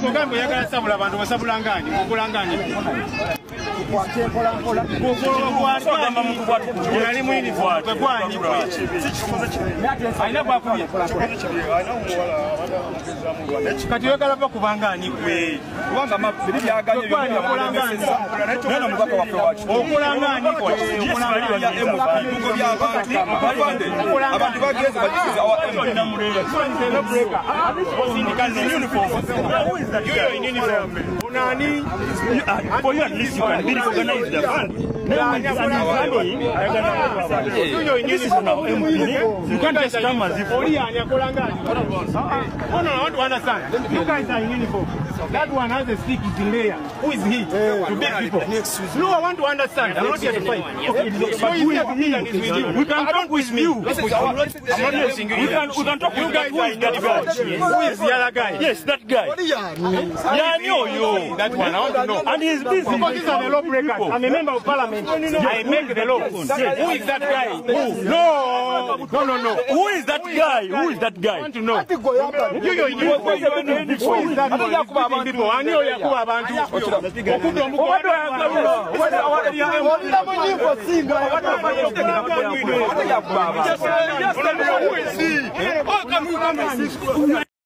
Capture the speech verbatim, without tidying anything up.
Mugambo yagala sabula abantu basabula ngani okula ngani yali mwini kwa kwani aina bakuye kati yagala bakubangani kwe kubanga mabiri byaganye byonna kulangani nana mubaka wafe wacu okulangani kwa okulangani ya M P ngo byabandi abande abantu bageze bagize awa M P na murere uniform who is that you in uniform unani for you at least you can be organized the fund this is now M P you can't just come as if no no I want to understand you guys are in uniform that one has a stick in there who is he to big people no I want to understand I'm not here to fight we can talk with me I'm not using you we can we can talk you guys who is that guy who is the other guy yes that guy yeah yo yo that one I want to know and he is busy because these are the law breakers I'm a member of parliament I make the law who is that guy who no no no no who is that guy who is that guy I want to know you you you who is that people ani oyakuba abantu okudde omukobwa